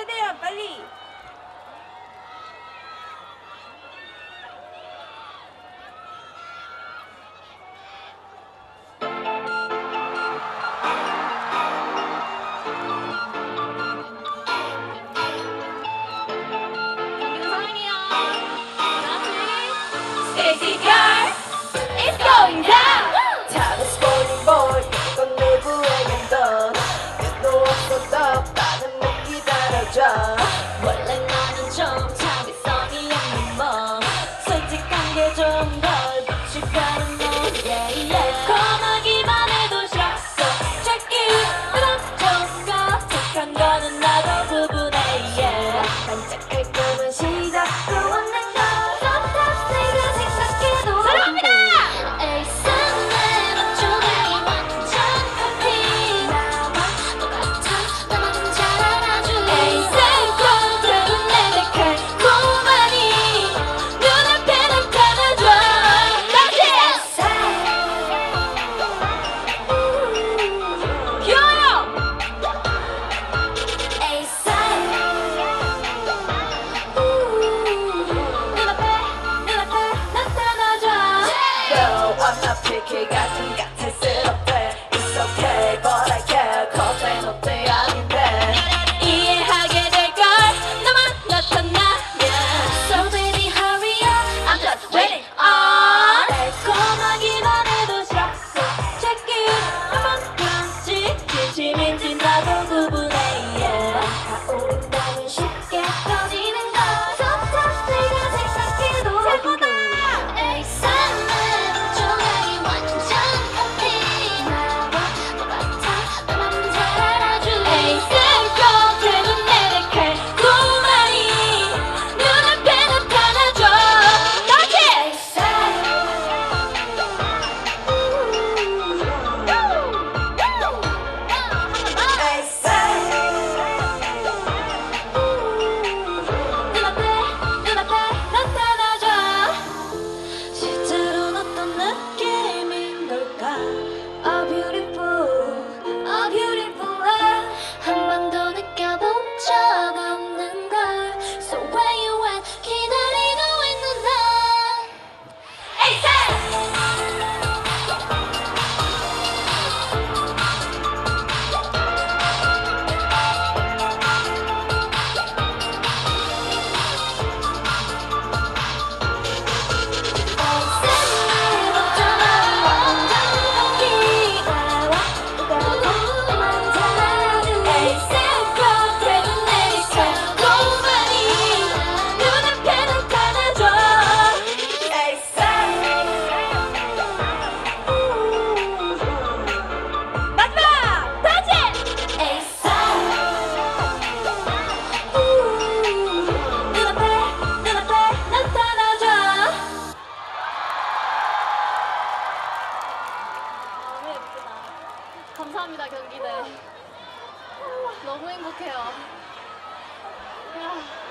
최대한 빨리. STAYC girl, it's going down. 다른 spoiling boy, 이건 내부의 연던. 끝도 없어도 나는 못 기다려줘. 원래 나는 좀 자비성이 없는 뭐 솔직한 게 좀 덜 부족하는 뭐 yeah, yeah. 고마기만 해도 싫어 so check it 그럼 좋은 거 착한 거는 나도 구분해 yeah. 반짝할 거면 시작도 없는 거. sometimes 내가 생각해도 사랑합니다. 에이스는 내 맘조각이 완전 커피 나와 똑같아 나만 잘 알아줘 에이스 꼭 대부분 내 달콤하니 눈앞에 나타나줘 다시 귀여워요 에이스 눈앞에 나타나줘 No, I'm not picky. 같은 같을 수 없대. It's okay, but I care. Cause I know they 아닌데. 이해하게 될걸 너만 나타나면 So baby hurry up I'm just waiting on 달콤하기만 해도 싫어 So check it 한번 그런지 진심인지 나도 구분해 yeah. 다가온다면 쉽게 꺼지는 거 Sometimes 내가 생각해도 최고다 에이스는 조각이 완전 커피 나와 똑같아 너만 잘 알아줘 에이스 꼭 대부분 내 달콤하니 눈앞에 나타나줘 다시 에이스 I say. 눈앞에 나타나줘 실제로는 어떤 느낌인 걸까 Oh beautiful Oh beautiful 한 번도 느껴본 적 없는 걸 So where you at 기다리고 있는 날 감사합니다 경기대 너무 행복해요.